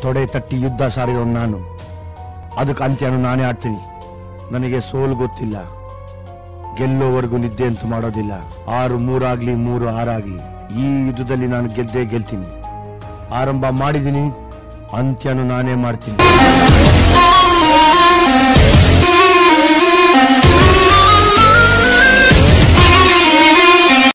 ತೊಡೆ ತಟ್ಟಿ ಯುದ್ಧ ಸಾರಿರೋ ನಾನು ಅದಕ್ಕೆ ಅಂತ್ಯನು ನಾನೇ ಆಡ್ತೀನಿ. ನನಗೆ ಸೋಲು ಗೊತ್ತಿಲ್ಲ, ಗೆಲ್ಲೋವರೆಗೂ ನಿದ್ದೆ ಅಂತೂ ಮಾಡೋದಿಲ್ಲ. 6-3 ಆಗ್ಲಿ 3-6 ಆಗ್ಲಿ ಈ ಯುದ್ಧದಲ್ಲಿ ನಾನು ಗೆದ್ದೇ ಗೆಲ್ತೀನಿ. ಆರಂಭ ಮಾಡಿದ್ದೀನಿ, ಅಂತ್ಯನು ನಾನೇ ಮಾಡ್ತೀನಿ.